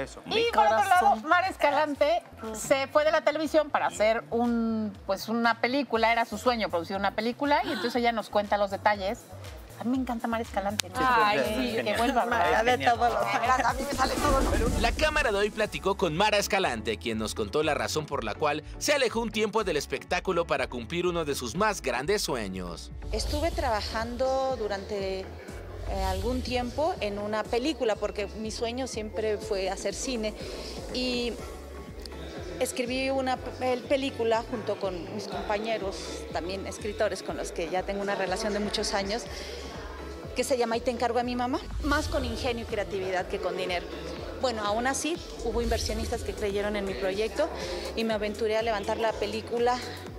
Eso. Y por otro lado, Mara Escalante se fue de la televisión para hacer una película. Era su sueño producir una película y entonces ella nos cuenta los detalles. A mí me encanta Mara Escalante. ¿No? Ay, sí, que vuelva. A mí me sale todo. La cámara de hoy platicó con Mara Escalante, quien nos contó la razón por la cual se alejó un tiempo del espectáculo para cumplir uno de sus más grandes sueños. Estuve trabajando durante algún tiempo en una película, porque mi sueño siempre fue hacer cine. Y escribí una película junto con mis compañeros, también escritores con los que ya tengo una relación de muchos años, que se llama Y te encargo a mi mamá, más con ingenio y creatividad que con dinero. Bueno, aún así, hubo inversionistas que creyeron en mi proyecto y me aventuré a levantar la película.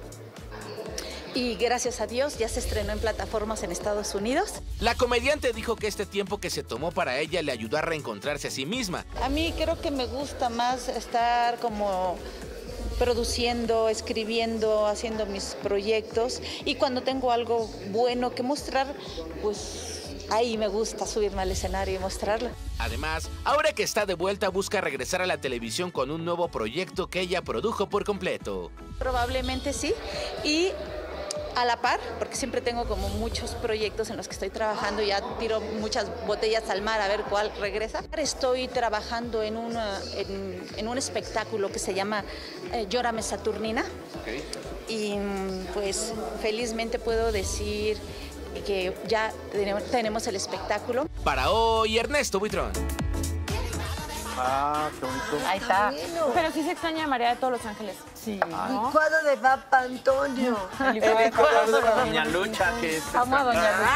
Y gracias a Dios ya se estrenó en plataformas en Estados Unidos. La comediante dijo que este tiempo que se tomó para ella le ayudó a reencontrarse a sí misma. A mí creo que me gusta más estar como produciendo, escribiendo, haciendo mis proyectos. Y cuando tengo algo bueno que mostrar, pues ahí me gusta subirme al escenario y mostrarlo. Además, ahora que está de vuelta, busca regresar a la televisión con un nuevo proyecto que ella produjo por completo. Probablemente sí. Y a la par, porque siempre tengo como muchos proyectos en los que estoy trabajando, ya tiro muchas botellas al mar a ver cuál regresa. Estoy trabajando en un espectáculo que se llama Llórame Saturnina. Okay. Y pues felizmente puedo decir que ya tenemos el espectáculo. Para hoy, Ernesto Buitrón. Ah, qué bonito. Ahí está. Pero sí se extraña a María de todos los Ángeles. Sí. ¿no? Licuado de Papa Antonio. El licuado de Recuerdas de Doña Lucha, que es... Amo a Doña Lucha.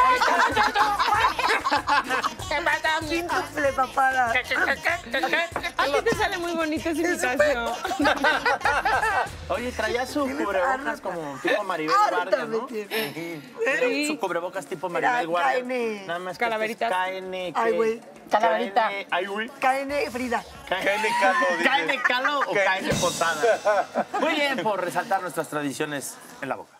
Quíntuple papada. A ti te sale muy bonita esa invitación. Oye, traía su cubrebocas como tipo Maribel Vargas, ¿no? Sí. Su cubrebocas tipo Maribel Vargas. KN. Nada más que Calaveritas. KN. Ay, güey. Calaverita. Ay, güey. KN Frida. ¿KN Calo o KN Posada? Muy bien, por resaltar nuestras tradiciones en la boca.